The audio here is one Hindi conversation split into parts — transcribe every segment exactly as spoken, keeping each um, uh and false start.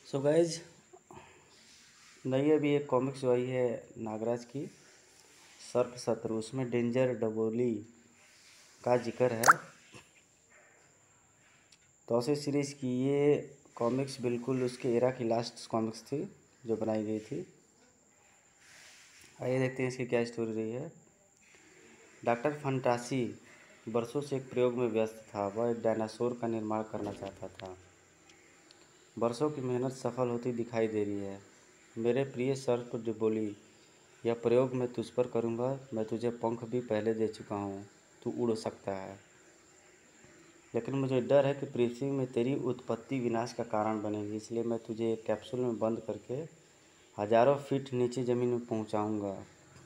सो गाइज, नई अभी एक कॉमिक्स जो आई है नागराज की, सर्प शत्रु, उसमें डेंजर डबोली का जिक्र है। तौसे सीरीज़ की ये कॉमिक्स बिल्कुल उसके एरा की लास्ट कॉमिक्स थी जो बनाई गई थी। आइए देखते हैं इसकी क्या स्टोरी रही है। डॉक्टर फंटासी बरसों से एक प्रयोग में व्यस्त था। वह एक डायनासोर का निर्माण करना चाहता था। बरसों की मेहनत सफल होती दिखाई दे रही है। मेरे प्रिय सर्प डबोली, यह प्रयोग मैं तुझ पर करूँगा। मैं तुझे पंख भी पहले दे चुका हूँ, तू उड़ सकता है। लेकिन मुझे डर है कि पृथ्वी में तेरी उत्पत्ति विनाश का कारण बनेगी, इसलिए मैं तुझे एक कैप्सूल में बंद करके हजारों फीट नीचे ज़मीन में पहुँचाऊँगा।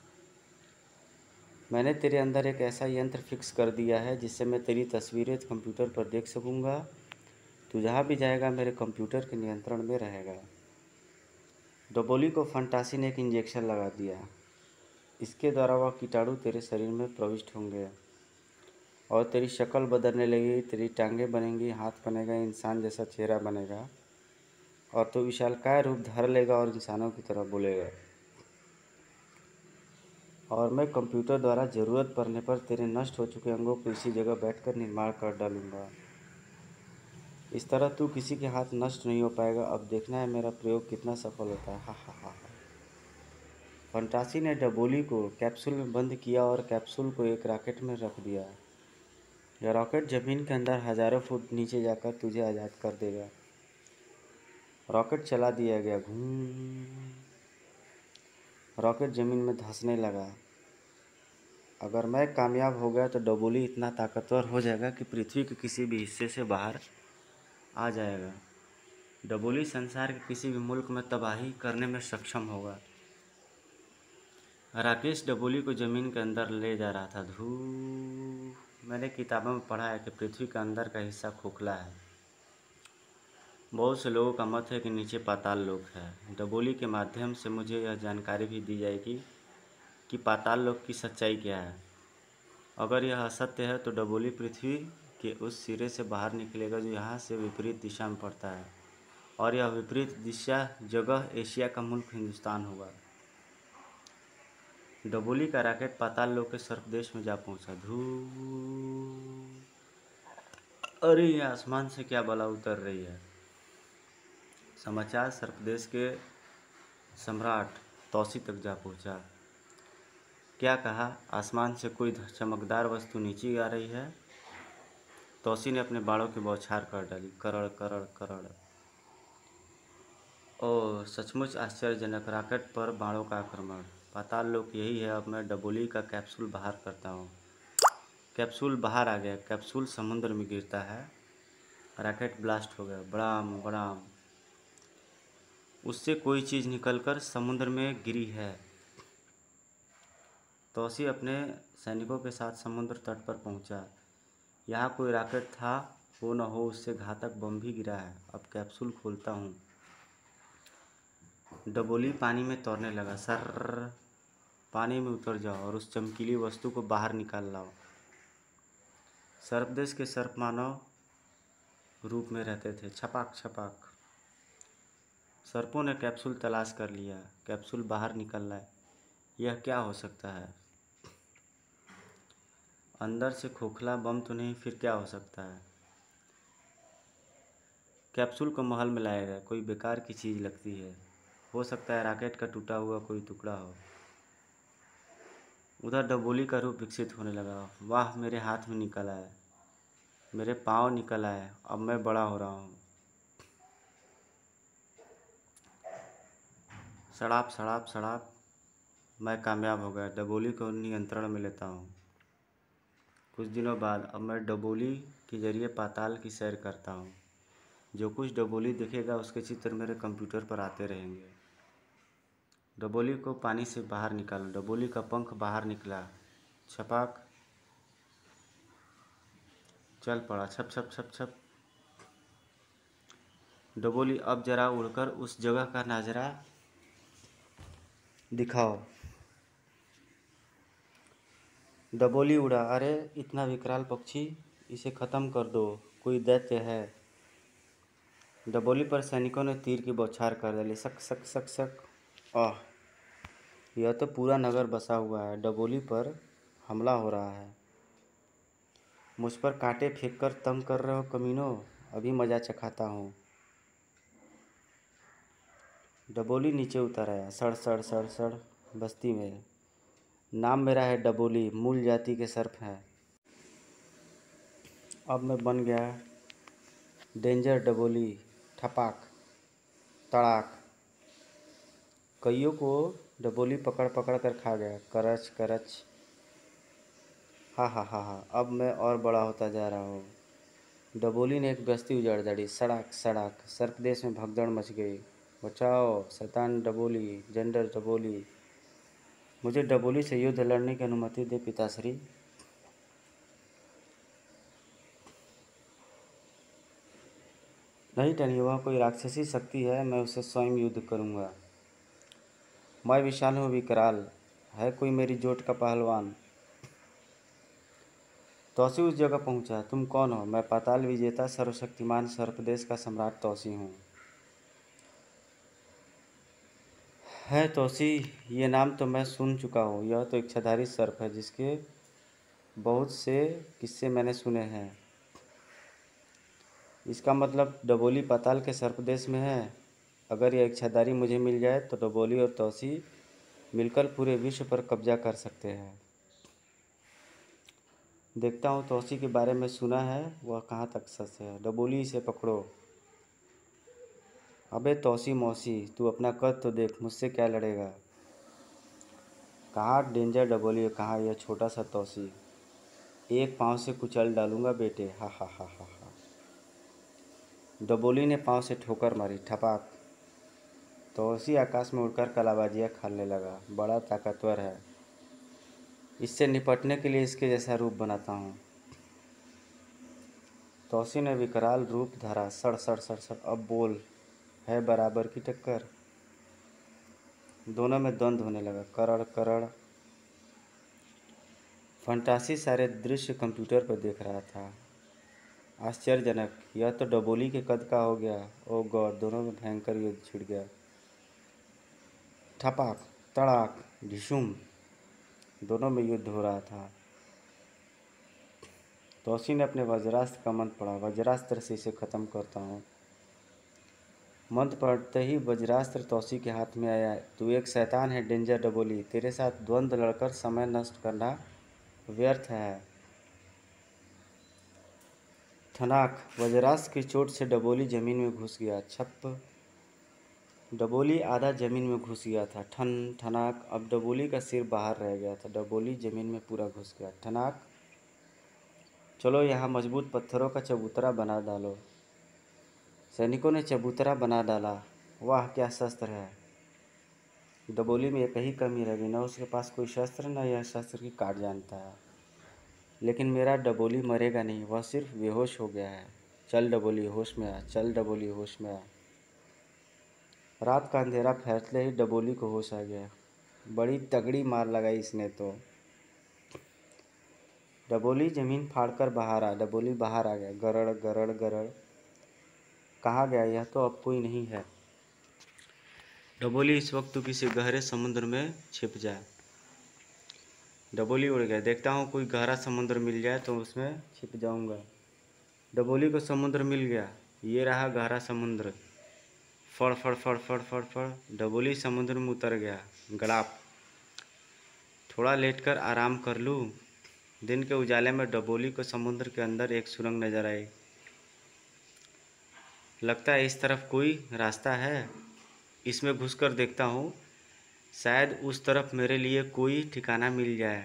मैंने तेरे अंदर एक ऐसा यंत्र फिक्स कर दिया है जिससे मैं तेरी तस्वीरें कंप्यूटर पर देख सकूँगा। तू जहाँ भी जाएगा मेरे कंप्यूटर के नियंत्रण में रहेगा। डबोली को फंटासी ने एक इंजेक्शन लगा दिया। इसके द्वारा वह कीटाणु तेरे शरीर में प्रविष्ट होंगे और तेरी शक्ल बदलने लगेगी। तेरी टांगें बनेंगी, हाथ बनेगा, इंसान जैसा चेहरा बनेगा और तो विशालकाय रूप धर लेगा और इंसानों की तरह बोलेगा। और मैं कंप्यूटर द्वारा ज़रूरत पड़ने पर तेरे नष्ट हो चुके अंगों को इसी जगह बैठकर निर्माण कर डालूंगा। इस तरह तू किसी के हाथ नष्ट नहीं हो पाएगा। अब देखना है मेरा प्रयोग कितना सफल होता है। हा हा हा हा। फंटासी ने डबोली को कैप्सूल में बंद किया और कैप्सूल को एक रॉकेट में रख दिया। यह रॉकेट ज़मीन के अंदर हज़ारों फुट नीचे जाकर तुझे आज़ाद कर देगा। रॉकेट चला दिया गया। घूम। रॉकेट ज़मीन में धंसने लगा। अगर मैं कामयाब हो गया तो डबोली इतना ताकतवर हो जाएगा कि पृथ्वी के किसी भी हिस्से से बाहर आ जाएगा। डबोली संसार के किसी भी मुल्क में तबाही करने में सक्षम होगा। राकेश डबोली को ज़मीन के अंदर ले जा रहा था। धू मैंने किताबों में पढ़ा है कि पृथ्वी का अंदर का हिस्सा खोखला है। बहुत से लोगों का मत है कि नीचे पाताल लोक है। डबोली के माध्यम से मुझे यह जानकारी भी दी जाएगी कि पाताल लोक की सच्चाई क्या है। अगर यह असत्य है तो डबोली पृथ्वी के उस सिरे से बाहर निकलेगा जो यहाँ से विपरीत दिशा में पड़ता है, और यह विपरीत दिशा जगह एशिया का मुल्क हिंदुस्तान होगा। डबोली का रॉकेट पाताल लोक के सर्पदेश में जा पहुंचा। धू अरे ये आसमान से क्या बला उतर रही है। समाचार सर्पदेश के सम्राट तौसी तक जा पहुंचा। क्या कहा? आसमान से कोई चमकदार वस्तु नीचे आ रही है। तौसी ने अपने बाणों की बौछार कर डाली। करड़ करड़ करड़। ओह, सचमुच आश्चर्यजनक। रॉकेट पर बाणों का आक्रमण। पाताल लोक यही है। अब मैं डबोली का कैप्सूल बाहर करता हूँ। कैप्सूल बाहर आ गया। कैप्सूल समुद्र में गिरता है। रॉकेट ब्लास्ट हो गया। बड़ाम बड़ाम। उससे कोई चीज़ निकलकर समुद्र में गिरी है। तौसी अपने सैनिकों के साथ समुद्र तट पर पहुंचा। यहाँ कोई रॉकेट था, हो न हो उससे घातक बम भी गिरा है। अब कैप्सूल खोलता हूँ। डबोली पानी में तैरने लगा। सर पानी में उतर जाओ और उस चमकीली वस्तु को बाहर निकाल लाओ। सर्पदेश के सर्प मानव रूप में रहते थे। छपाक छपाक। सर्पों ने कैप्सूल तलाश कर लिया। कैप्सूल बाहर निकल लाए। यह क्या हो सकता है? अंदर से खोखला बम तो नहीं, फिर क्या हो सकता है? कैप्सूल को महल में लाया गया। कोई बेकार की चीज़ लगती है। हो सकता है रॉकेट का टूटा हुआ कोई टुकड़ा हो। उधर डबोली का रूप विकसित होने लगा। वाह, मेरे हाथ में निकल आया, मेरे पाँव निकल आए। अब मैं बड़ा हो रहा हूँ। सड़ाप सड़ाप सड़ाप। मैं कामयाब हो गया। डबोली को नियंत्रण में लेता हूँ। कुछ दिनों बाद अब मैं डबोली के जरिए पाताल की सैर करता हूँ। जो कुछ डबोली दिखेगा उसके चित्र मेरे कंप्यूटर पर आते रहेंगे। डबोली को पानी से बाहर निकालो। डबोली का पंख बाहर निकला। छपाक। चल पड़ा। छप छप छप छप। डबोली, अब जरा उड़कर उस जगह का नज़ारा दिखाओ। डबोली उड़ा। अरे इतना विकराल पक्षी, इसे ख़त्म कर दो। कोई दैत्य है। डबोली पर सैनिकों ने तीर की बौछार कर डाली। सक सक सक सक। आह, यह तो पूरा नगर बसा हुआ है। डबोली पर हमला हो रहा है। मुझ पर कांटे फेंक कर तंग कर रहे हो कमीनों, अभी मजा चखाता हूँ। डबोली नीचे उतर आया। सड़ सड़ सड़ सड़ बस्ती में। नाम मेरा है डबोली, मूल जाति के सर्प है। अब मैं बन गया डेंजर डबोली। ठपाक तड़ाक। कईयों को डबोली पकड़ पकड़ कर खा गया। करच करच। हा हा हा हा। अब मैं और बड़ा होता जा रहा हूँ। डबोली ने एक बस्ती उजाड़ डाली। सड़ाक सड़ाक। सर्प देश में भगदड़ मच गई। बचाओ शैतान डबोली, जेंडर डबोली। मुझे डबोली से युद्ध लड़ने की अनुमति दे पिताश्री। नहीं टनी, वह कोई राक्षसी शक्ति है, मैं उससे स्वयं युद्ध करूंगा। मैं विशाल हूँ विकराल, है कोई मेरी जोट का पहलवान। तौसी उस जगह पहुंचा। तुम कौन हो? मैं पाताल विजेता सर्वशक्तिमान सर्पदेश का सम्राट तौसी हूँ। है तौसी, ये नाम तो मैं सुन चुका हूँ। यह तो इच्छाधारी सर्प है जिसके बहुत से किस्से मैंने सुने हैं। इसका मतलब डबोली पाताल के सर्पदेश में है। अगर यह इच्छाधारी मुझे मिल जाए तो डबोली और तौसी मिलकर पूरे विश्व पर कब्जा कर सकते हैं। देखता हूँ तौसी के बारे में सुना है, वह कहाँ तक सच है। डबोली इसे पकड़ो। अबे तौसी मौसी, तू अपना कद तो देख, मुझसे क्या लड़ेगा। कहाँ डेंजर डबोली, कहाँ यह छोटा सा तौसी। एक पाँव से कुचल डालूंगा बेटे। हा हा हा हा हा। डबोली ने पाँव से ठोकर मारी। ठपाक। तौसी आकाश में उड़कर कलाबाजियाँ खाने लगा। बड़ा ताकतवर है, इससे निपटने के लिए इसके जैसा रूप बनाता हूँ। तौसी ने विकराल रूप धरा। सड़ सड़ सड़ सड़। अब बोल, है बराबर की टक्कर। दोनों में द्वंद्व होने लगा। करड़ करड़। फंटासी सारे दृश्य कंप्यूटर पर देख रहा था। आश्चर्यजनक, यह तो डबोली के कद का हो गया। ओ गॉड, दोनों में भयंकर युद्ध छिड़ गया। ठपाक तड़ाक ढिशुम। दोनों में युद्ध हो रहा था। तौसी ने अपने वज्रास्त्र का मंत्र पढ़ा। वज्रास्त्र से इसे खत्म करता हूँ। मंत्र पढ़ते ही वज्रास्त्र तौसी के हाथ में आया। तू एक शैतान है डेंजर डबोली, तेरे साथ द्वंद्व लड़कर समय नष्ट करना व्यर्थ है। ठनाक। वज्रास्त्र की चोट से डबोली जमीन में घुस गया। छप। डबोली आधा जमीन में घुस गया था। ठन ठनाक। अब डबोली का सिर बाहर रह गया था। डबोली जमीन में पूरा घुस गया। ठनाक। चलो यहाँ मजबूत पत्थरों का चबूतरा बना डालो। सैनिकों ने चबूतरा बना डाला। वाह क्या शस्त्र है। डबोली में एक ही कमी रह गई, न उसके पास कोई शस्त्र, न यह शस्त्र की काट जानता है। लेकिन मेरा डबोली मरेगा नहीं, वह सिर्फ बेहोश हो गया है। चल डबोली होश में आ, चल डबोली होश में आ। रात का अंधेरा फैसले ही डबोली को होश आ गया। बड़ी तगड़ी मार लगाई इसने तो। डबोली जमीन फाड़कर बाहर आ। डबोली बाहर आ गया। गरड़ गरड़ गरड़। कहाँ गया यह तो अब कोई नहीं है। डबोली इस वक्त तो किसी गहरे समुद्र में छिप जाए। डबोली उड़ गया। देखता हूँ कोई गहरा समुद्र मिल जाए तो उसमें छिप जाऊँगा। डबोली को समुद्र मिल गया। ये रहा गहरा समुद्र। फड़ फड़ फड़ फड़ फड़ फड़। डबोली समुद्र में उतर गया। गड़ाप। थोड़ा लेटकर आराम कर लूँ। दिन के उजाले में डबोली को समुद्र के अंदर एक सुरंग नजर आई। लगता है इस तरफ कोई रास्ता है, इसमें घुसकर देखता हूँ, शायद उस तरफ मेरे लिए कोई ठिकाना मिल जाए।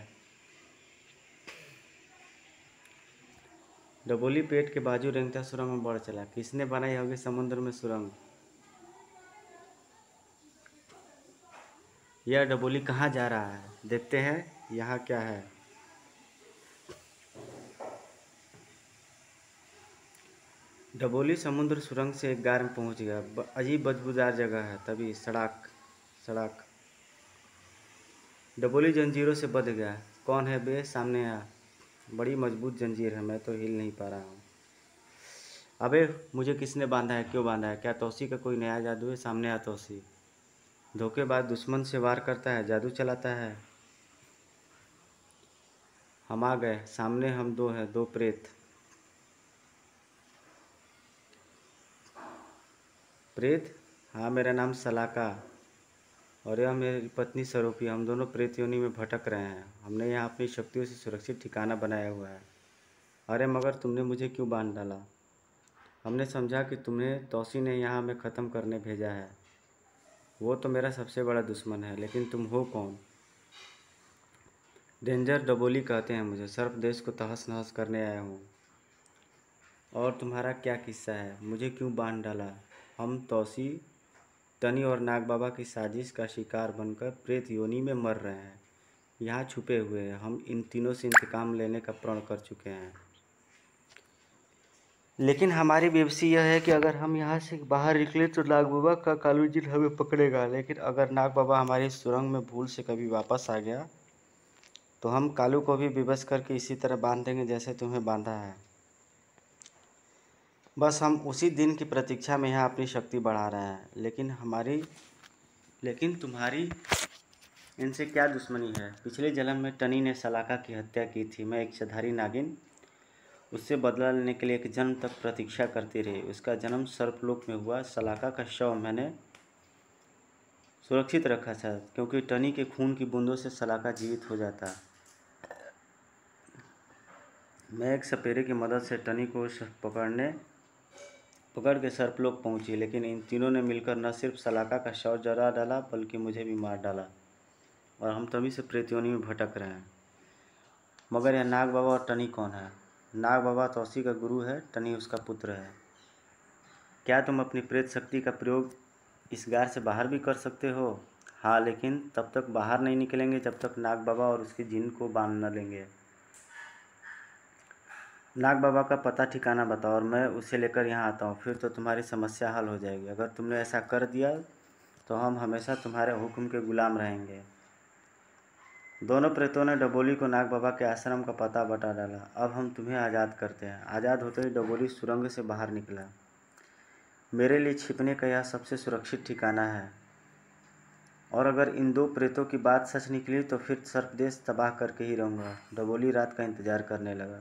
डबोली पेट के बाजू रेंगता सुरंग में बढ़ चला। किसने बनाई होगी समुद्र में सुरंग? यह डबोली कहाँ जा रहा है, देखते हैं यहाँ क्या है। डबोली समुद्र सुरंग से एक गार में पहुँच गया। अजीब बदबूदार जगह है। तभी सड़ाक सड़ाक। डबोली जंजीरों से बंध गया। कौन है बे, सामने आ। बड़ी मजबूत जंजीर है, मैं तो हिल नहीं पा रहा हूँ। अबे मुझे किसने बांधा है, क्यों बांधा है? क्या तौसी का कोई नया जादू है? सामने आ तौसी। धोखेबाज दुश्मन से वार करता है, जादू चलाता है। हम आ गए, सामने हम दो हैं, दो प्रेत। प्रेत? हाँ, मेरा नाम सलाका और यह मेरी पत्नी स्वरूपी। हम दोनों प्रेत योनि में भटक रहे हैं। हमने यहाँ अपनी शक्तियों से सुरक्षित ठिकाना बनाया हुआ है। अरे मगर तुमने मुझे क्यों बांध डाला? हमने समझा कि तुम्हें तौसी ने यहाँ हमें ख़त्म करने भेजा है। वो तो मेरा सबसे बड़ा दुश्मन है, लेकिन तुम हो कौन? डेंजर डबोली कहते हैं मुझे। सर्प देश को तहस नहस करने आया हूँ। और तुम्हारा क्या किस्सा है? मुझे क्यों बांध डाला? हम तौसी, टनी और नाग बाबा की साजिश का शिकार बनकर प्रेत योनि में मर रहे हैं। यहाँ छुपे हुए हैं। हम इन तीनों से इंतकाम लेने का प्रण कर चुके हैं, लेकिन हमारी बेबसी यह है कि अगर हम यहाँ से बाहर निकले तो नाग बाबा का कालू जिन हमें पकड़ेगा। लेकिन अगर नाग बाबा हमारी सुरंग में भूल से कभी वापस आ गया तो हम कालू को भी विवश करके इसी तरह बांध देंगे जैसे तुम्हें बांधा है। बस हम उसी दिन की प्रतीक्षा में यहाँ अपनी शक्ति बढ़ा रहे हैं। लेकिन हमारी लेकिन तुम्हारी इनसे क्या दुश्मनी है? पिछले जन्म में टनी ने सलाका की हत्या की थी। मैं एक इच्छाधारी नागिन उससे बदला लेने के लिए एक जन्म तक प्रतीक्षा करती रही। उसका जन्म सर्पलोक में हुआ। सलाका का शव मैंने सुरक्षित रखा था, क्योंकि टनी के खून की बूंदों से सलाका जीवित हो जाता। मैं एक सपेरे की मदद से टनी को पकड़ने पकड़ के सर्पलोक पहुंची, लेकिन इन तीनों ने मिलकर न सिर्फ सलाका का शव जला डाला बल्कि मुझे भी मार डाला और हम तभी से प्रेत योनि में भटक रहे हैं। मगर यह नाग बाबा और टनी कौन है? नाग बाबा तौसी का गुरु है, टनी उसका पुत्र है। क्या तुम अपनी प्रेत शक्ति का प्रयोग इस गार से बाहर भी कर सकते हो? हाँ, लेकिन तब तक बाहर नहीं निकलेंगे जब तक नाग बाबा और उसके जिन को बांध न लेंगे। नाग बाबा का पता ठिकाना बताओ और मैं उसे लेकर यहाँ आता हूँ, फिर तो तुम्हारी समस्या हल हो जाएगी। अगर तुमने ऐसा कर दिया तो हम हमेशा तुम्हारे हुक्म के गुलाम रहेंगे। दोनों प्रेतों ने डबोली को नाग बाबा के आश्रम का पता बता डाला। अब हम तुम्हें आज़ाद करते हैं। आज़ाद होते ही डबोली सुरंग से बाहर निकला। मेरे लिए छिपने का यह सबसे सुरक्षित ठिकाना है, और अगर इन दो प्रेतों की बात सच निकली तो फिर सर्पदेश तबाह करके ही रहूँगा। डबोली रात का इंतजार करने लगा।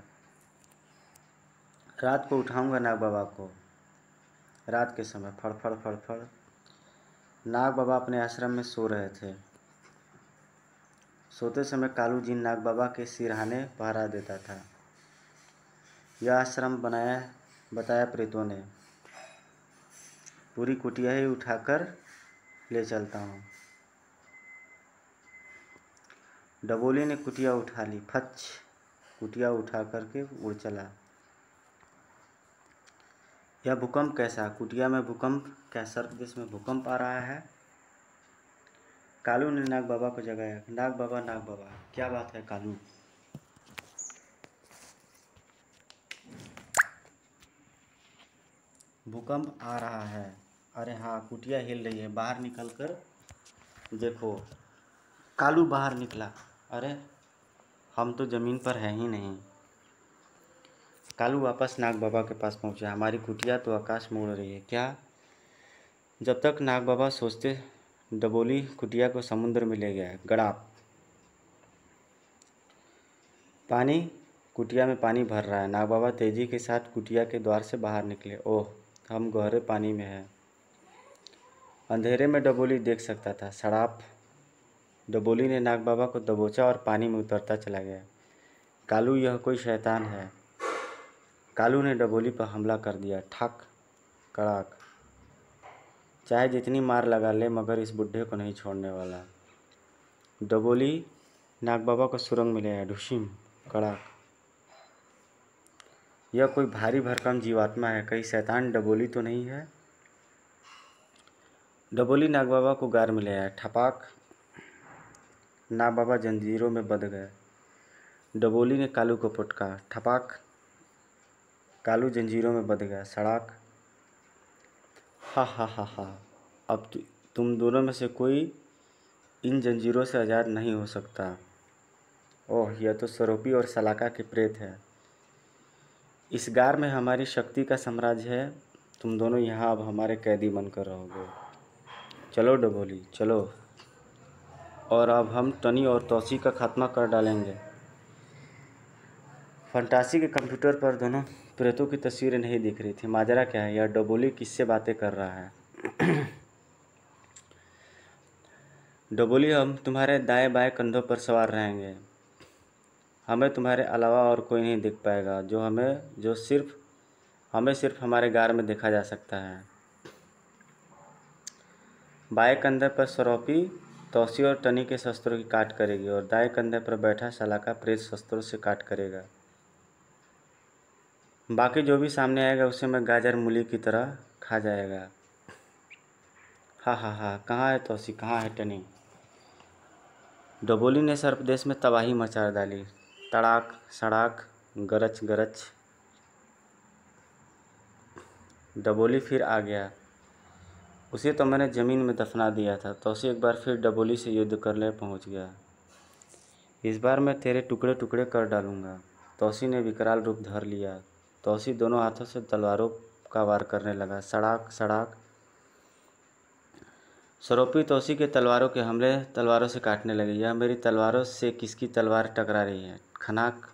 रात को उठाऊंगा नाग बाबा को। रात के समय फड़फड़ फड़फड़ नाग बाबा अपने आश्रम में सो रहे थे। सोते समय कालू जिन नाग बाबा के सिरहाने पहरा देता था। यह आश्रम बनाया बताया प्रेतों ने। पूरी कुटिया ही उठाकर ले चलता हूँ। डबोली ने कुटिया उठा ली। फच, कुटिया उठा करके उड़ चला। यह भूकंप कैसा? कुटिया में भूकंप? क्या सर्प देश में भूकंप आ रहा है? कालू ने नाग बाबा को जगाया। नाग बाबा, नाग बाबा, क्या बात है कालू? भूकंप आ रहा है। अरे हाँ, कुटिया हिल रही है। बाहर निकल कर देखो। कालू बाहर निकला। अरे हम तो ज़मीन पर हैं ही नहीं। कालू वापस नाग बाबा के पास पहुंचा। हमारी कुटिया तो आकाश में उड़ रही है। क्या? जब तक नाग बाबा सोचते, डबोली कुटिया को समुद्र में ले गया। गड़ाप। पानी, कुटिया में पानी भर रहा है। नाग बाबा तेजी के साथ कुटिया के द्वार से बाहर निकले। ओह, हम गहरे पानी में हैं। अंधेरे में डबोली देख सकता था। सड़ाप। डबोली ने नाग बाबा को दबोचा और पानी में उतरता चला गया। कालू, यह कोई शैतान है। कालू ने डबोली पर हमला कर दिया। ठक, कड़ाक। चाहे जितनी मार लगा ले, मगर इस बुढ़े को नहीं छोड़ने वाला। डबोली नाग बाबा को सुरंग में ले आया। ढुसिम, कड़ाक। यह कोई भारी भरकम जीवात्मा है। कहीं शैतान डबोली तो नहीं है? डबोली नाग बाबा को गार में ले आया। ठपाक। नाग बाबा जंजीरों में बंध गए। डबोली ने कालू को पटका। ठपाक। कालू जंजीरों में बंध गया। सड़ाक। हा हा हा हा। अब तु, तुम दोनों में से कोई इन जंजीरों से आज़ाद नहीं हो सकता। ओह, यह तो स्वरूपी और सलाका के प्रेत है। इस गार में हमारी शक्ति का साम्राज्य है। तुम दोनों यहाँ अब हमारे कैदी बनकर रहोगे। चलो डबोली चलो, और अब हम टनी और तौसी का खात्मा कर डालेंगे। फंटासी के कंप्यूटर पर दोनों प्रेतों की तस्वीरें नहीं दिख रही थी। माजरा क्या है? यह डबोली किससे बातें कर रहा है? डबोली, हम तुम्हारे दाएं बाएं कंधों पर सवार रहेंगे। हमें तुम्हारे अलावा और कोई नहीं दिख पाएगा। जो हमें जो सिर्फ हमें सिर्फ हमारे गार में देखा जा सकता है। बाएं कंधे पर सौरोपी तौसी और टनी के शस्त्रों की काट करेगी, और दाएं कंधे पर बैठा सलाका प्रेत शस्त्रों से काट करेगा। बाकी जो भी सामने आएगा उसे मैं गाजर मूली की तरह खा जाएगा। हा हा हा, कहाँ है तौसी, कहाँ है टनी? डबोली ने सर्पदेश में तबाही मचा डाली। तड़ाक सड़ाक, गरज गरज। डबोली फिर आ गया। उसे तो मैंने ज़मीन में दफना दिया था। तौसी एक बार फिर डबोली से युद्ध करने पहुंच गया। इस बार मैं तेरे टुकड़े टुकड़े कर डालूंगा। तौसी ने विकराल रूप धर लिया। तौसी दोनों हाथों से तलवारों का वार करने लगा। सड़ाक सड़ाक। सरोपी तौसी के तलवारों के हमले तलवारों से काटने लगे। यह मेरी तलवारों से किसकी तलवार टकरा रही है? खनाक।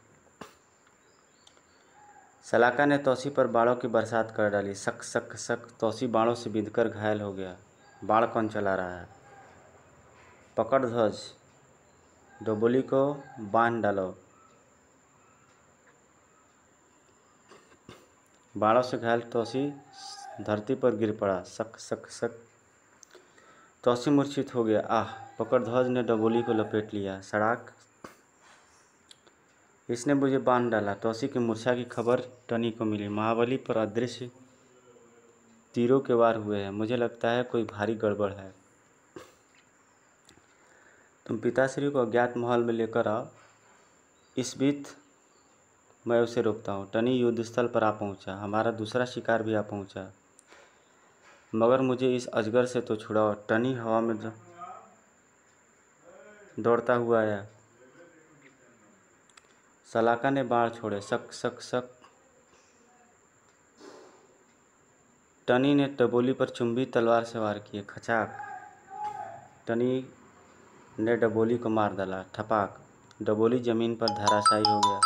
सलाका ने तौसी पर बाणों की बरसात कर डाली। सक सक सक। तौसी बाणों से बिंधकर घायल हो गया। बाण कौन चला रहा है? पकड़ ध्वज, डबोली को बांध डालो। बाणों से घायल तौसी धरती पर गिर पड़ा। सक सक सक। तौसी मूर्छित हो गया। आह! पकड़ ध्वज ने डबोली को लपेट लिया। सड़ाक। इसने मुझे बांध डाला। तौसी की मूर्छा की खबर टनी को मिली। महाबली पर अदृश्य तीरों के वार हुए हैं। मुझे लगता है कोई भारी गड़बड़ है। तुम पिताश्री को अज्ञात महल में लेकर आओ। इस बीत मैं उसे रोकता हूँ। टनी युद्धस्थल पर आ पहुँचा। हमारा दूसरा शिकार भी आ पहुँचा, मगर मुझे इस अजगर से तो छुड़ाओ। टनी हवा में दौड़ता हुआ आया। सलाका ने बाण छोड़े। सक सक सक। टनी ने डबोली पर चुंबी तलवार से वार किए। खचाक। टनी ने डबोली को मार डाला। ठपाक। डबोली जमीन पर धराशायी हो गया।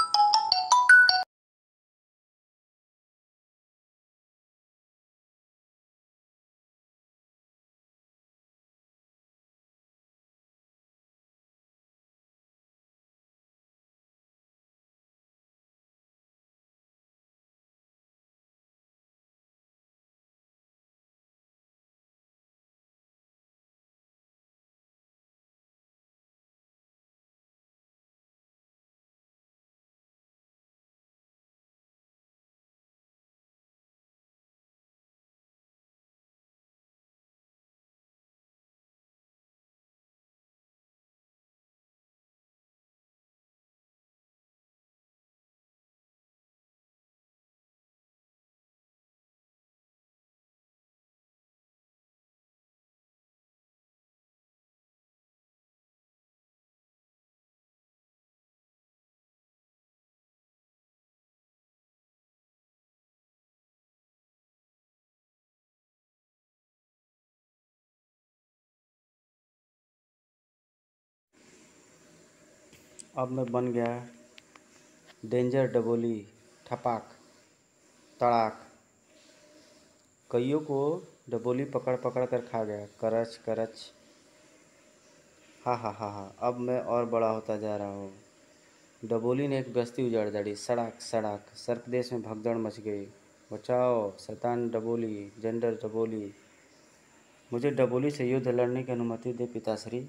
अब मैं बन गया डेंजर डबोली। ठपाक तड़ाक। कईयों को डबोली पकड़ पकड़ कर खा गया। करच करच। हा हा हा हा। अब मैं और बड़ा होता जा रहा हूँ। डबोली ने एक बस्ती उजाड़ डाली। सड़ाक सड़ाक। सर्पदेश में भगदड़ मच गई। बचाओ शैतान डबोली, जेंडर डबोली। मुझे डबोली से युद्ध लड़ने की अनुमति दे पिताश्री।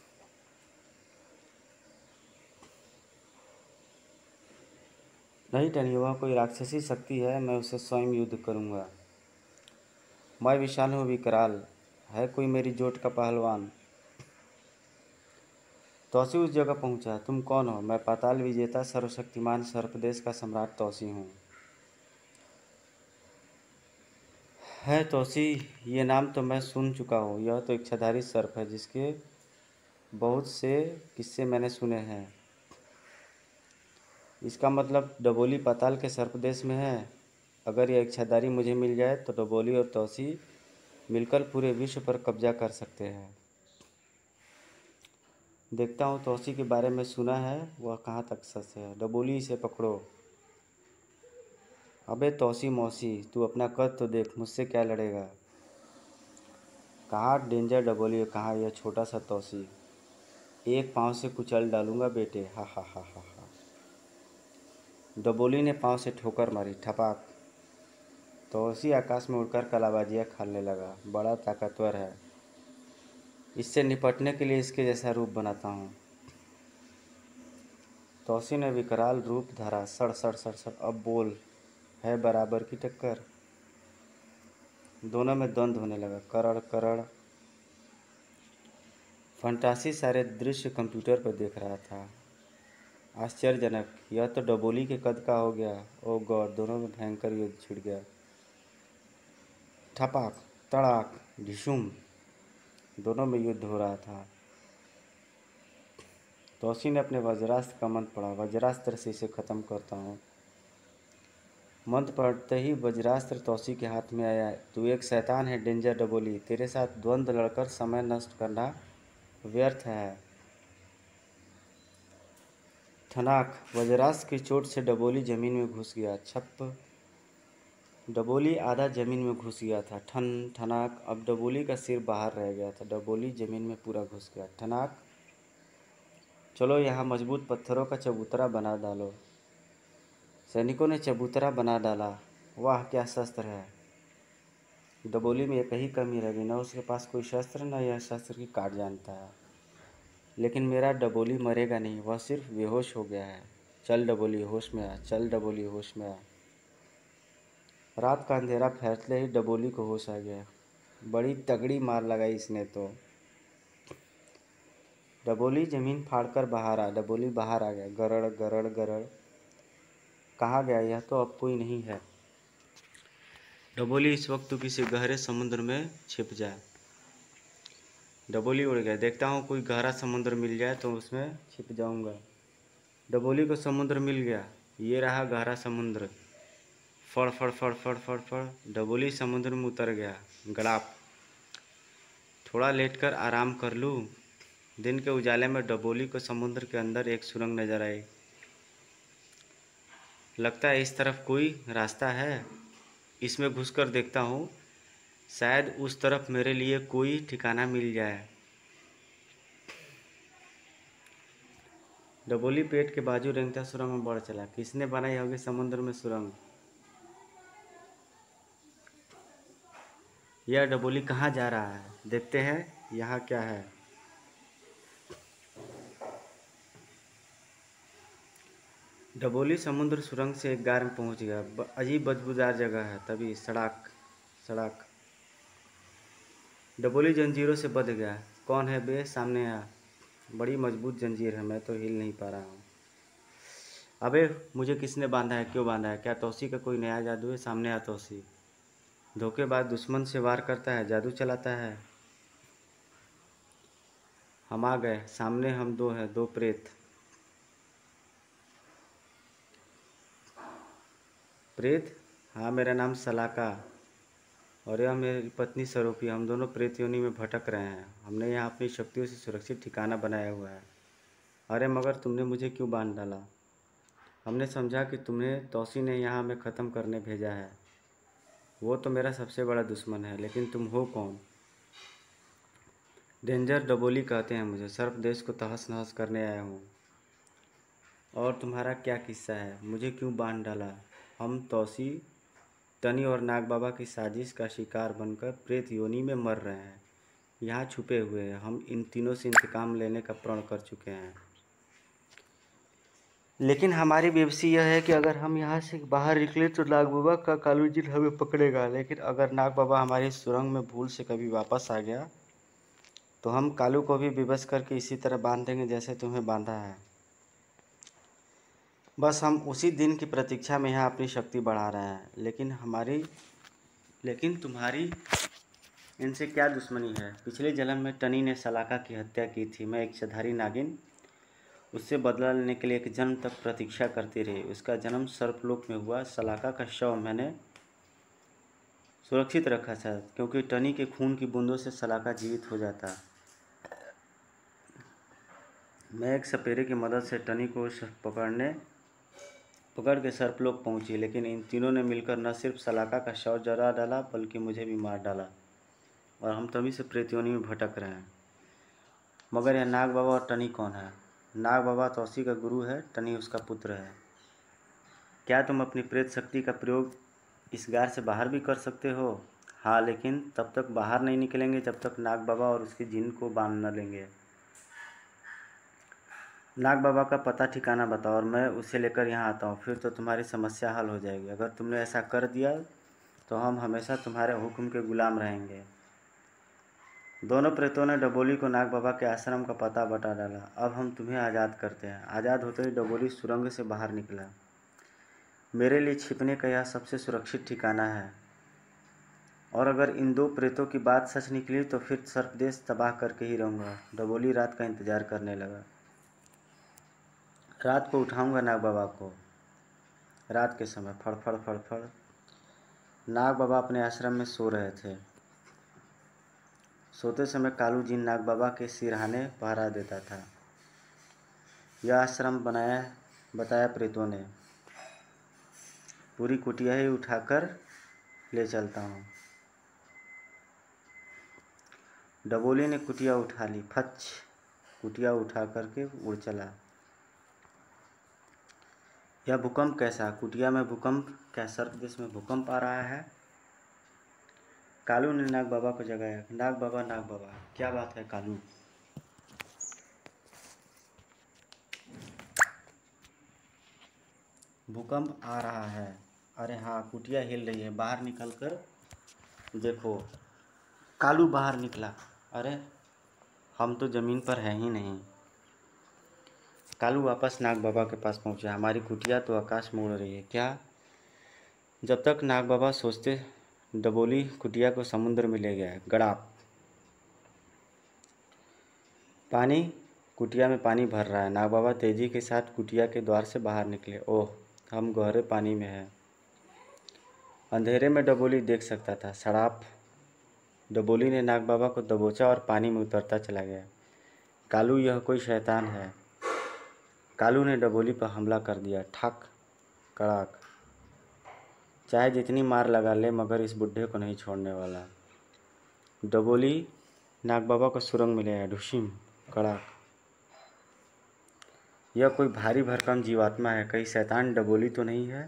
नहीं टनी, वह कोई राक्षसी शक्ति है। मैं उससे स्वयं युद्ध करूंगा। मैं विशाल हूँ विकराल। है कोई मेरी जोट का पहलवान? तौसी उस जगह पहुंचा। तुम कौन हो? मैं पाताल विजेता सर्वशक्तिमान सर्पदेश का सम्राट तौसी हूँ। है तौसी, ये नाम तो मैं सुन चुका हूँ। यह तो इच्छाधारी सर्प है जिसके बहुत से किस्से मैंने सुने हैं। इसका मतलब डबोली पाताल के सर्पदेश में है। अगर यह इच्छाधारी मुझे मिल जाए तो डबोली और तौसी मिलकर पूरे विश्व पर कब्जा कर सकते हैं। देखता हूँ तौसी के बारे में सुना है, वह कहाँ तक सच है। डबोली, इसे पकड़ो। अबे तौसी मौसी, तू अपना कद तो देख, मुझसे क्या लड़ेगा। कहाँ डेंजर डबोली, कहाँ यह छोटा सा तौसी। एक पाँव से कुचल डालूंगा बेटे, हा हा हा हा हा। डबोली ने पाँव से ठोकर मारी, ठपाक। तौसी आकाश में उड़कर कलाबाजियाँ खेलने लगा। बड़ा ताकतवर है, इससे निपटने के लिए इसके जैसा रूप बनाता हूँ। तौसी ने विकराल रूप धरा। सड़ सड़ सड़ सड़। अब बोल, है बराबर की टक्कर। दोनों में द्वंद्व होने लगा। करड़ करड़। फंटासी सारे दृश्य कंप्यूटर पर देख रहा था। आश्चर्यजनक, यह तो डबोली के कद का हो गया। ओ गॉड, दोनों में भयंकर युद्ध छिड़ गया। ठपाक, तड़ाक, ढिशुम, दोनों में युद्ध हो रहा था। तौसी ने अपने वज्रास्त्र का मंत्र पढ़ा। वज्रास्त्र से इसे खत्म करता हूँ। मंत्र पढ़ते ही वज्रास्त्र तौसी के हाथ में आया। तू एक शैतान है डेंजर डबोली, तेरे साथ द्वंद्व लड़कर समय नष्ट करना व्यर्थ है। ठनाक, वज्रास्त्र की चोट से डबोली जमीन में घुस गया। छप, डबोली आधा जमीन में घुस गया था। ठन ठनाक, अब डबोली का सिर बाहर रह गया था। डबोली जमीन में पूरा घुस गया। ठनाक, चलो यहाँ मजबूत पत्थरों का चबूतरा बना डालो। सैनिकों ने चबूतरा बना डाला। वाह क्या शस्त्र है। डबोली में एक ही कमी रह गई, न उसके पास कोई शस्त्र, न यह शस्त्र की काट जानता है। लेकिन मेरा डबोली मरेगा नहीं, वह सिर्फ बेहोश हो गया है। चल डबोली, होश में आ। चल डबोली, होश में आ। रात का अंधेरा फैलते ही डबोली को होश आ गया। बड़ी तगड़ी मार लगाई इसने तो। डबोली जमीन फाड़कर बाहर आ। डबोली बाहर आ गया। गरड़ गरड़ गरड़। कहाँ गया यह, तो अब कोई नहीं है। डबोली, इस वक्त तू किसी गहरे समुद्र में छिप जा। डबोली उड़ गया। देखता हूँ कोई गहरा समुद्र मिल जाए तो उसमें छिप जाऊँगा। डबोली को समुद्र मिल गया। ये रहा गहरा समुद्र। फड़ फड़ फड़ फड़ फड़ फड़। डबोली समुद्र में उतर गया। गड़ाप। थोड़ा लेटकर आराम कर लूँ। दिन के उजाले में डबोली को समुद्र के अंदर एक सुरंग नजर आई। लगता है इस तरफ कोई रास्ता है, इसमें घुसकर देखता हूँ, शायद उस तरफ मेरे लिए कोई ठिकाना मिल जाए। डबोली पेट के बाजू रेंगता सुरंग में बढ़ चला। किसने बनाई होगी समुद्र में सुरंग। यह डबोली कहाँ जा रहा है, देखते हैं यहाँ क्या है। डबोली समुद्र सुरंग से एक गार में पहुँच गया। अजीब बदबूदार जगह है। तभी सड़क सड़क। डबोली जंजीरों से बंध गया। कौन है बे, सामने आ। बड़ी मजबूत जंजीर है, मैं तो हिल नहीं पा रहा हूँ। अबे मुझे किसने बांधा है, क्यों बांधा है, क्या तौसी का कोई नया जादू है। सामने आ तौसी। धोखेबाज दुश्मन से वार करता है, जादू चलाता है। हम आ गए। सामने हम दो हैं, दो प्रेत। प्रेत, हाँ मेरा नाम सलाका और यह मेरी पत्नी सरोपी। हम दोनों प्रेत योनि में भटक रहे हैं। हमने यहाँ अपनी शक्तियों से सुरक्षित ठिकाना बनाया हुआ है। अरे मगर तुमने मुझे क्यों बांध डाला। हमने समझा कि तुम्हें तौसी ने यहाँ हमें ख़त्म करने भेजा है। वो तो मेरा सबसे बड़ा दुश्मन है, लेकिन तुम हो कौन। डेंजर डबोली कहते हैं मुझे। सर्प देश को तहस नहस करने आया हूँ। और तुम्हारा क्या किस्सा है, मुझे क्यों बांध डाला। हम तौसी, टनी और नाग बाबा की साजिश का शिकार बनकर प्रेत योनि में मर रहे हैं। यहाँ छुपे हुए हैं। हम इन तीनों से इंतकाम लेने का प्रण कर चुके हैं। लेकिन हमारी बेबसी यह है कि अगर हम यहाँ से बाहर निकले तो नाग बाबा का कालू जिन हमें पकड़ेगा। लेकिन अगर नाग बाबा हमारी सुरंग में भूल से कभी वापस आ गया तो हम कालू को भी विवश करके इसी तरह बांध देंगे जैसे तुम्हें बांधा है। बस हम उसी दिन की प्रतीक्षा में यहाँ अपनी शक्ति बढ़ा रहे हैं। लेकिन हमारी लेकिन तुम्हारी इनसे क्या दुश्मनी है। पिछले जन्म में टनी ने सलाका की हत्या की थी। मैं एक इच्छाधारी नागिन उससे बदला लेने के लिए एक जन्म तक प्रतीक्षा करती रही। उसका जन्म सर्पलोक में हुआ। सलाका का शव मैंने सुरक्षित रखा था, क्योंकि टनी के खून की बूंदों से सलाका जीवित हो जाता। मैं एक सपेरे की मदद से टनी को पकड़ने पकड़ के सर्पलोक पहुंची, लेकिन इन तीनों ने मिलकर न सिर्फ सलाका का शव जला डाला, बल्कि मुझे भी मार डाला, और हम तभी से प्रेतयोनि में भटक रहे हैं। मगर यह नाग बाबा और टनी कौन है? नाग बाबा तौसी का गुरु है, टनी उसका पुत्र है। क्या तुम अपनी प्रेत शक्ति का प्रयोग इस गार से बाहर भी कर सकते हो? हाँ, लेकिन तब तक बाहर नहीं निकलेंगे जब तक नाग बाबा और उसके जिन को बांध न लेंगे। नाग बाबा का पता ठिकाना बताओ और मैं उसे लेकर यहाँ आता हूँ, फिर तो तुम्हारी समस्या हल हो जाएगी। अगर तुमने ऐसा कर दिया तो हम हमेशा तुम्हारे हुक्म के गुलाम रहेंगे। दोनों प्रेतों ने डबोली को नाग बाबा के आश्रम का पता बता डाला। अब हम तुम्हें आज़ाद करते हैं। आज़ाद होते ही डबोली सुरंग से बाहर निकला। मेरे लिए छिपने का यह सबसे सुरक्षित ठिकाना है, और अगर इन दो प्रेतों की बात सच निकली तो फिर सर्पदेश तबाह करके ही रहूँगा। डबोली रात का इंतजार करने लगा। रात को उठाऊंगा नाग बाबा को। रात के समय फड़फड़ फड़फड़ नाग बाबा अपने आश्रम में सो रहे थे। सोते समय कालू जिन नाग बाबा के सिरहाने पहरा देता था। यह आश्रम बनाया बताया प्रेतों ने। पूरी कुटिया ही उठाकर ले चलता हूँ। डबोली ने कुटिया उठा ली। फच, कुटिया उठा करके उड़ चला। यह भूकंप कैसा? कुटिया में भूकंप? क्या सर्पदेश में भूकंप आ रहा है? कालू ने नाग बाबा को जगाया। नाग बाबा, नाग बाबा, क्या बात है कालू? भूकंप आ रहा है। अरे हाँ, कुटिया हिल रही है, बाहर निकल कर देखो। कालू बाहर निकला। अरे हम तो ज़मीन पर हैं ही नहीं। कालू वापस नाग बाबा के पास पहुंचा। हमारी कुटिया तो आकाश में उड़ रही है। क्या? जब तक नाग बाबा सोचते, डबोली कुटिया को समुद्र में ले गया। गड़ाप, पानी, कुटिया में पानी भर रहा है। नाग बाबा तेजी के साथ कुटिया के द्वार से बाहर निकले। ओह, हम गहरे पानी में हैं। अंधेरे में डबोली देख सकता था। सड़ाप, डबोली ने नाग बाबा को दबोचा और पानी में उतरता चला गया। कालू, यह कोई शैतान है। कालू ने डबोली पर हमला कर दिया। ठक, कड़ाक। चाहे जितनी मार लगा ले, मगर इस बुढ़े को नहीं छोड़ने वाला। डबोली नाग बाबा को सुरंग में ले आया। ढुसिम, कड़ाक। यह कोई भारी भरकम जीवात्मा है। कहीं शैतान डबोली तो नहीं है?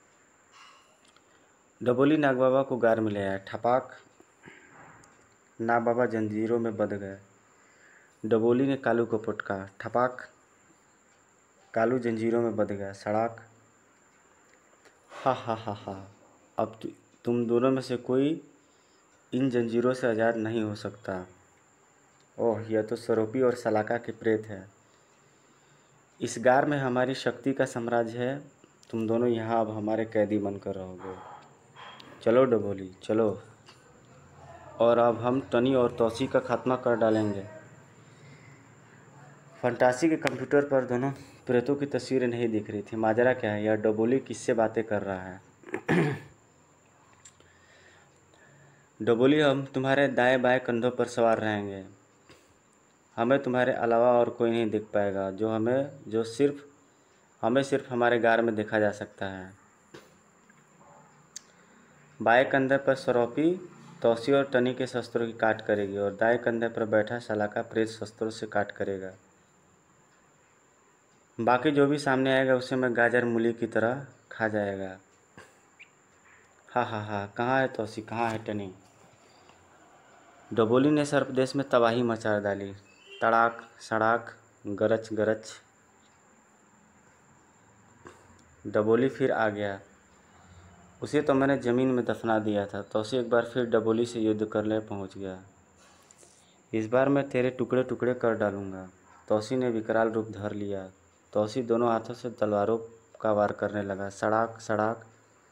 डबोली नाग बाबा को गार में ले आया। ठपाक, नाग बाबा जंजीरों में बंध गए। डबोली ने कालू को पटका। ठपाक, कालू जंजीरों में बंध गया। सड़ाक, हा हा हा हा, अब तु, तुम दोनों में से कोई इन जंजीरों से आज़ाद नहीं हो सकता। ओह, यह तो सरोपी और सलाका के प्रेत है। इस गार में हमारी शक्ति का साम्राज्य है। तुम दोनों यहाँ अब हमारे कैदी बनकर रहोगे। चलो डबोली, चलो, और अब हम टनी और तौसी का खात्मा कर डालेंगे। फंटासी के कंप्यूटर पर दोनों प्रेतों की तस्वीरें नहीं दिख रही थी। माजरा क्या है? यह डबोली किससे बातें कर रहा है? डबोली, हम तुम्हारे दाएं बाएं कंधों पर सवार रहेंगे। हमें तुम्हारे अलावा और कोई नहीं दिख पाएगा। जो हमें जो सिर्फ हमें सिर्फ हमारे गार में देखा जा सकता है। बाएं कंधे पर सरोपी तौसी और टनी के शस्त्रों की काट करेगी, और दाएं कंधे पर बैठा सलाका प्रेत शस्त्रों से काट करेगा। बाकी जो भी सामने आएगा उसे मैं गाजर मूली की तरह खा जाएगा। हा हा हा, कहाँ है तौसी, कहाँ है टनी? डबोली ने सर्पदेश में तबाही मचा डाली। तड़ाक, सड़ाक, गरज गरज। डबोली फिर आ गया। उसे तो मैंने ज़मीन में दफना दिया था। तौसी एक बार फिर डबोली से युद्ध करने पहुंच गया। इस बार मैं तेरे टुकड़े टुकड़े कर डालूंगा। तौसी ने विकराल रूप धर लिया। तौसी दोनों हाथों से तलवारों का वार करने लगा। सड़ाक, सड़ाक।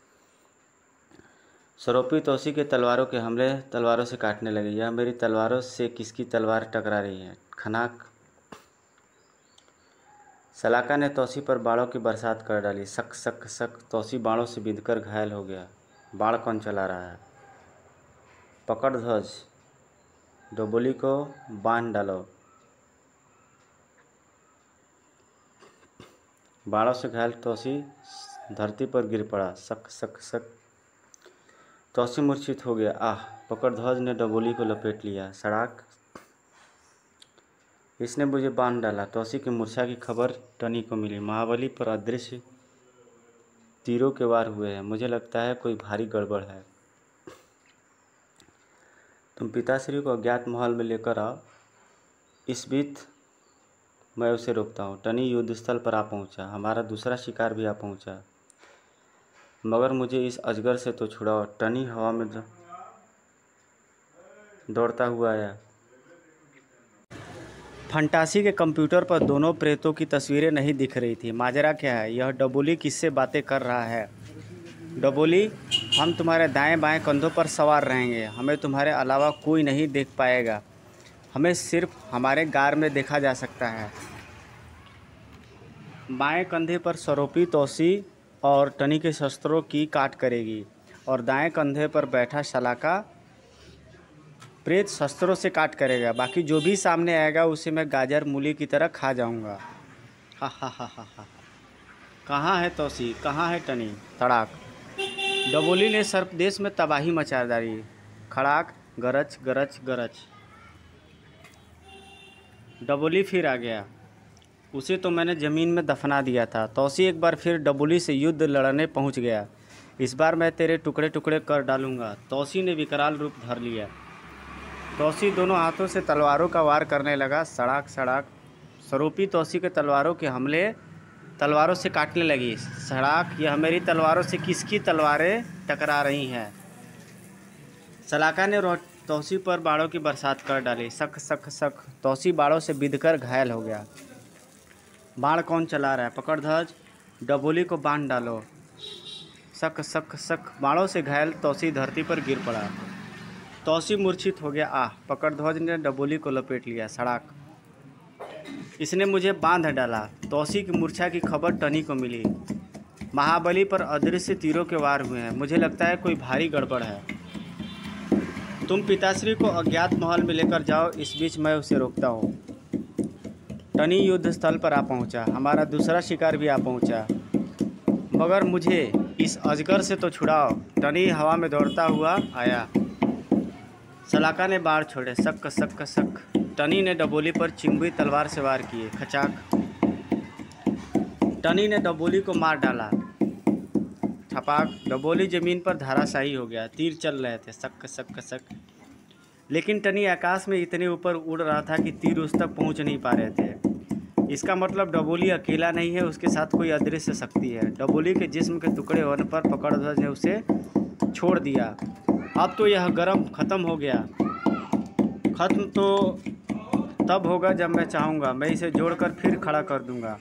सरोपी तौसी के तलवारों के हमले तलवारों से काटने लगे। यह मेरी तलवारों से किसकी तलवार टकरा रही है? खनाक। सलाका ने तौसी पर बाणों की बरसात कर डाली। सक सक सक तौसी बाणों से बिंधकर घायल हो गया। बाण कौन चला रहा है? पकड़ ध्वज, डोबोली को बांध डालो। बाणों से घायल तौसी धरती पर गिर पड़ा। सक सक सक तौसी मूर्छित हो गया। आह! पकड़ ध्वज ने डोबोली को लपेट लिया। सड़ाक! इसने मुझे बांध डाला। तौसी की मूर्छा की खबर टनी को मिली। महाबली पर अदृश्य तीरों के वार हुए हैं। मुझे लगता है कोई भारी गड़बड़ है। तुम पिताश्री को अज्ञात महल में लेकर आओ। इस बीच मैं उसे रोकता हूँ। टनी युद्ध स्थल पर आ पहुँचा। हमारा दूसरा शिकार भी आ पहुँचा, मगर मुझे इस अजगर से तो छुड़ाओ। टनी हवा में दौड़ता हुआ आया। फंटासी के कंप्यूटर पर दोनों प्रेतों की तस्वीरें नहीं दिख रही थी। माजरा क्या है? यह डोबोली किससे बातें कर रहा है? डोबोली, हम तुम्हारे दाएं बाएं कंधों पर सवार रहेंगे। हमें तुम्हारे अलावा कोई नहीं देख पाएगा। हमें सिर्फ हमारे गार में देखा जा सकता है। बाएं कंधे पर सरोपी तौसी और टनी के शस्त्रों की काट करेगी, और दाएं कंधे पर बैठा सलाका प्रेत शस्त्रों से काट करेगा। बाकी जो भी सामने आएगा उसे मैं गाजर मूली की तरह खा जाऊंगा। हा हा हा हा हा। कहाँ है तौसी? कहाँ है टनी? तड़ाक! डोबोली ने सर्पदेश में तबाही मचा डाली। खड़ाक! गरज गरज गरज। डोबोली फिर आ गया। उसे तो मैंने ज़मीन में दफना दिया था। तौसी एक बार फिर डोबोली से युद्ध लड़ने पहुंच गया। इस बार मैं तेरे टुकड़े टुकड़े कर डालूंगा। तौसी ने विकराल रूप धर लिया। तौसी दोनों हाथों से तलवारों का वार करने लगा। सड़ाक सड़ाक! सरोपी तौसी के तलवारों के हमले तलवारों से काटने लगी। सड़ाक! यह मेरी तलवारों से किसकी तलवारें टकरा रही हैं? सलाका ने तौसी पर बाणों की बरसात कर डाली। सक सक सक तौसी बाणों से बिंधकर घायल हो गया। बाण कौन चला रहा है? पकड़ ध्वज, डोबोली को बांध डालो। सक सक सक बाणों से घायल तौसी धरती पर गिर पड़ा। तौसी मूर्छित हो गया। आह! पकड़ ध्वज ने डोबोली को लपेट लिया। सड़ाक! इसने मुझे बांध डाला। तौसी की मूर्छा की खबर टनी को मिली। महाबली पर अदृश्य तीरों के वार हुए हैं। मुझे लगता है कोई भारी गड़बड़ है। तुम पिताश्री को अज्ञात महल में लेकर जाओ। इस बीच मैं उसे रोकता हूँ। टनी युद्ध स्थल पर आ पहुँचा। हमारा दूसरा शिकार भी आ पहुँचा, मगर मुझे इस अजगर से तो छुड़ाओ। टनी हवा में दौड़ता हुआ आया। सलाका ने बाढ़ छोड़े। सक सक सक टनी ने डोबोली पर चिंबुई तलवार से वार किए। खचाक! टनी ने डोबोली को मार डाला। छपाक! डोबोली जमीन पर धराशायी हो गया। तीर चल रहे थे। सक सक सक लेकिन टनी आकाश में इतने ऊपर उड़ रहा था कि तीर उस तक पहुंच नहीं पा रहे थे। इसका मतलब डोबोली अकेला नहीं है, उसके साथ कोई अदृश्य शक्ति है। डोबोली के जिस्म के टुकड़े होने पर पकड़ ध्वज ने उसे छोड़ दिया। अब तो यह गरम खत्म हो गया। खत्म तो तब होगा जब मैं चाहूँगा। मैं इसे जोड़कर फिर खड़ा कर दूंगा।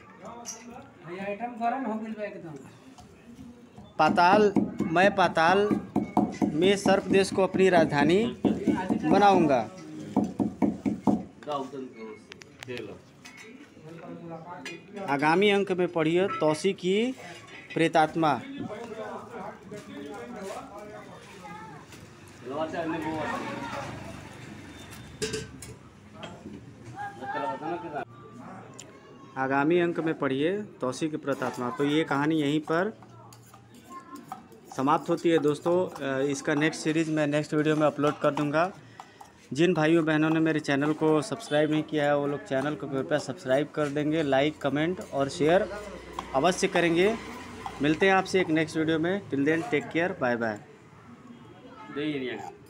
पाताल मैं पाताल में सर्पदेश को अपनी राजधानी बनाऊंगा। आगामी अंक में पढ़िए तौसी की प्रेतात्मा। आगामी अंक में पढ़िए तौसी की प्रेतात्मा। तो ये कहानी यहीं पर समाप्त होती है दोस्तों। इसका नेक्स्ट सीरीज़ मैं नेक्स्ट वीडियो में अपलोड कर दूंगा। जिन भाइयों बहनों ने मेरे चैनल को सब्सक्राइब नहीं किया है वो लोग चैनल को कृपया सब्सक्राइब कर देंगे। लाइक, कमेंट और शेयर अवश्य करेंगे। मिलते हैं आपसे एक नेक्स्ट वीडियो में। Till then take care, bye bye.